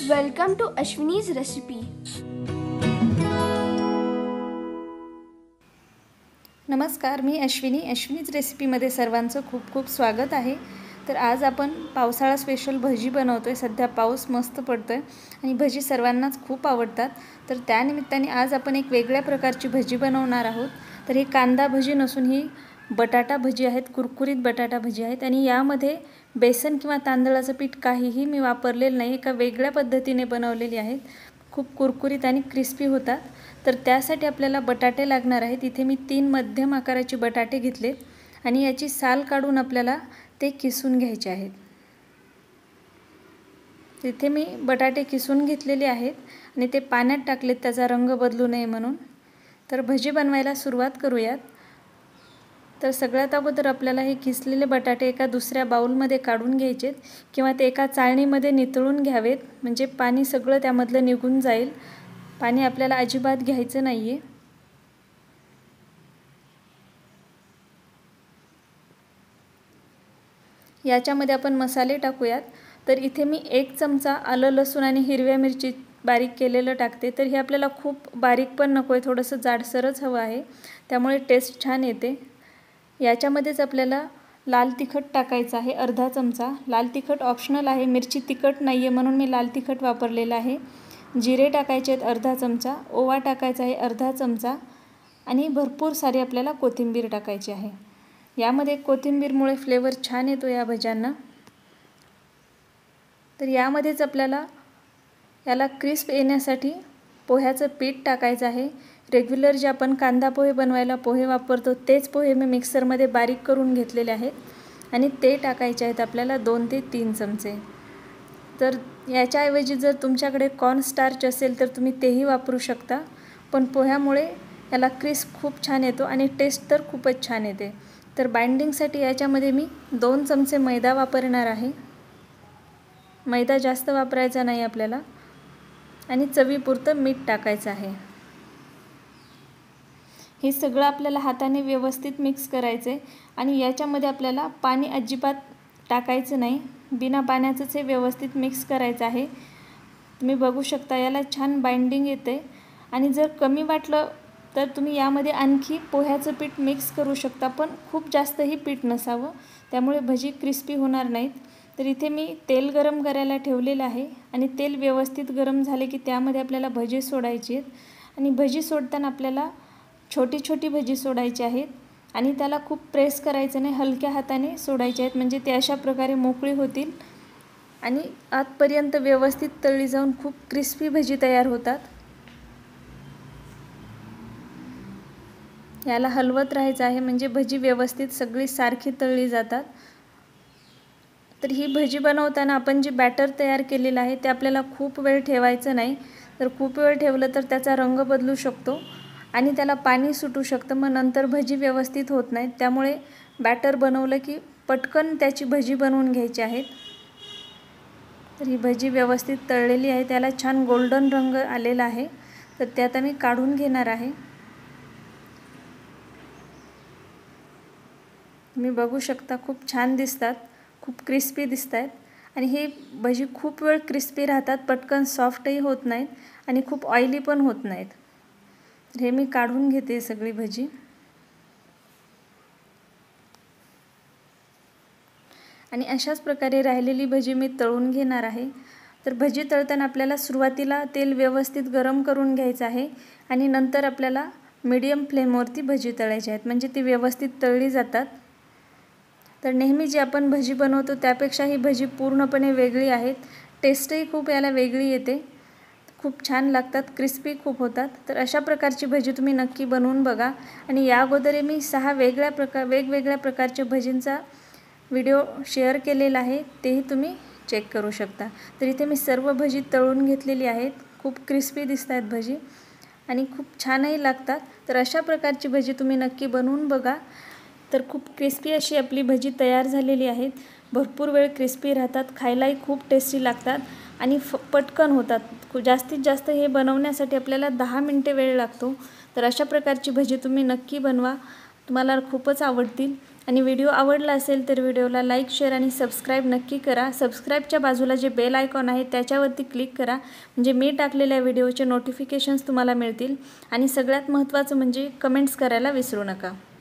Welcome to Ashwini's recipe. नमस्कार, मी अश्विनीच रेसिपीमध्ये सर्वांचं खूप खूप स्वागत आहे। तर आज आपण पावसाळा स्पेशल भजी बनवतोय। सध्या पाऊस मस्त पडतोय आणि भजी सर्वांनाच खूप आवडतात। तर त्या निमित्ताने आज आपण एक वेगळ्या प्रकारची भजी बनवणार आहोत। तर ही कांदा भजी नसून ही बटाटा भजी आहेत, कुरकुरीत बटाटा भजी आहेत आणि यामध्ये बेसन किंवा तांदळाचं पीठ काहीही मी वापरलेलं नाही। एका वेगळ्या पद्धतीने बनवलेली आहेत, खूप कुरकुरीत आणि क्रिस्पी होतात। तर त्यासाठी आपल्याला बटाटे लागणार आहेत। इथे मी 3 मध्यम आकाराचे बटाटे घेतलेत आणि याची साल काढून आपल्याला ते किसून घ्यायचे आहेत। इथे मी बटाटे किसून घेतलेले आहेत आणि ते पाण्यात टाकलेत त्याचा रंग बदलू नये म्हणून। तर भजी बनवायला सुरुवात करूयात। तर सगळ्यात अगोदर आपल्याला हे किसलेले बटाटे एका दुसऱ्या बाउलमध्ये काढून घ्यायचेत किंवा ते एका चाळणीमध्ये नितळून घ्यावेत, म्हणजे पाणी सगळं त्यामधलं निघून जाईल। पाणी आपल्याला अजिबात घ्यायचं नाहीये। याच्यामध्ये आपण मसाले टाकूयात। तर इथे मी 1 चमचा आलं लसूण आणि हिरव्या मिरची बारीक केलेलं टाकते। तर हे आपल्याला खूप बारीक पण नकोय, थोडंसं जाडसरच हवं आहे, त्यामुळे टेस्ट छान येते। याच्यामध्येच आपल्याला लाल तिखट टाकायचं आहे, अर्धा चमचा। लाल तिखट ऑप्शनल आहे, मिरची तिखट नाहीये म्हणून मी लाल तिखट वापरलेलं आहे। जिरे टाकायचे आहेत अर्धा चमचा, ओवा टाकायचा आहे अर्धा चमचा आणि भरपूर सारी आपल्याला कोथिंबीर टाकायची आहे। यामध्ये कोथिंबीरमुळे फ्लेवर छान येतो या भज्यांना। तर यामध्येच आपल्याला याला क्रिस्प येण्यासाठी पोह्याचं पीठ टाकायचं आहे। रेग्युलर जे आपण कांदा पोहे बनवायला पोहे वापरतो तेच पोहे मी मिक्सरमध्ये बारीक करून घेतलेले आहेत आणि ते टाकायचे आहेत आपल्याला 2 ते 3 चमचे। तर याच्याऐवजी जर तुमच्याकडे कॉर्न स्टार्च असेल तर तुम्ही तेही वापरू शकता, पण पोह्यामुळे याला क्रिस्प खूप छान येतो आणि टेस्ट तर खूपच छान येते। तर बाइंडिंगसाठी याच्यामध्ये मी 2 चमचे मैदा वापरणार आहे। मैदा जास्त वापरायचा नाही आपल्याला आणि चवीपुरतं मीठ टाकायचं आहे। हे सगळं आपल्याला हाताने व्यवस्थित मिक्स करायचे आणि याच्यामध्ये आपल्याला पाणी अजिबात टाकायचं नाही, बिना पाण्याचंच हे व्यवस्थित मिक्स करायचं आहे। तुम्ही बघू शकता याला छान बाइंडिंग येते आणि जर कमी वाटलं तर तुम्ही यामध्ये आणखी पोह्याचं पीठ मिक्स करू शकता, पण खूप जास्तही पीठ नसावं, त्यामुळे भजी क्रिस्पी होणार नाहीत। तर इथे मी तेल गरम करायला ठेवलेलं आहे आणि तेल व्यवस्थित गरम झाले की त्यामध्ये आपल्याला भजी सोडायची आहेत आणि भजी सोडताना आपल्याला छोटी छोटी भजी सोडायची आहेत आणि त्याला खूप प्रेस करायचं नाही, हलक्या हाताने सोडायचे आहेत, म्हणजे ते अशा प्रकारे मोकळी होतील आणि आतपर्यंत व्यवस्थित तळली जाऊन खूप क्रिस्पी भजी तयार होतात। याला हलवत राहायचं आहे, म्हणजे भजी व्यवस्थित सगळी सारखी तळली जातात। तर ही भजी बनवताना आपण जे बॅटर तयार केलेलं आहे ते आपल्याला खूप वेळ ठेवायचं नाही। तर खूप वेळ ठेवलं तर त्याचा रंग बदलू शकतो आणि त्याला पाणी सुटू शकतं, मग नंतर भजी व्यवस्थित होत नाहीत। त्यामुळे बॅटर बनवलं की पटकन त्याची भजी बनवून घ्यायची आहेत। तर ही भजी व्यवस्थित तळलेली आहे, त्याला छान गोल्डन रंग आलेला आहे। तर ते आता मी काढून घेणार आहे। तुम्ही बघू शकता खूप छान दिसतात, खूप क्रिस्पी दिसत आहेत आणि हे भजी खूप वेळ क्रिस्पी राहतात, पटकन सॉफ्टही होत नाहीत आणि खूप ऑइली पण होत नाहीत। तर हे मी काढून घेते सगळी भजी आणि अशाच प्रकारे राहिलेली भजी मी तळून घेणार आहे। तर भजी तळताना आपल्याला सुरुवातीला तेल व्यवस्थित गरम करून घ्यायचं आहे आणि नंतर आपल्याला मीडियम फ्लेमवरती भजी तळायची आहेत, म्हणजे ती व्यवस्थित तळली जातात। तर नेहमी जी आपण भजी बनवतो त्यापेक्षा ही भजी पूर्णपणे वेगळी आहेत, टेस्टही खूप याला वेगळी येते, खूप छान लागतात, क्रिस्पी खूप होतात। तर अशा प्रकारची भजी तुम्ही नक्की बनवून बघा आणि या अगोदर मी 6 वेगवेगळ्या प्रकारच्या भजींचा व्हिडिओ शेअर केलेला आहे, तेही तुम्ही चेक करू शकता। तर इथे मी सर्व भजी तळून घेतलेली आहेत, खूप क्रिस्पी दिसत आहेत भजी आणि खूप छानही लागतात। तर अशा प्रकारची भजी तुम्ही नक्की बनवून बघा। तर खूप क्रिस्पी अशी आपली भजी तयार झालेली आहेत, भरपूर वेळ क्रिस्पी राहतात, खायलाही खूप टेस्टी लागतात आणि पटकन होतात। जास्तीत जास्त हे बनवण्यासाठी आपल्याला 10 मिनिटे वेळ लागतो। तर अशा प्रकारची भजी तुम्ही नक्की बनवा, तुम्हाला खूपच आवडतील आणि व्हिडिओ आवडला असेल तर व्हिडिओला लाईक, शेअर आणि सबस्क्राईब नक्की करा। सबस्क्राईबच्या बाजूला जे बेल आयकॉन आहे त्याच्यावरती क्लिक करा, म्हणजे मी टाकलेल्या व्हिडिओचे नोटिफिकेशन्स तुम्हाला मिळतील। आणि सगळ्यात महत्त्वाचं म्हणजे कमेंट्स करायला विसरू नका।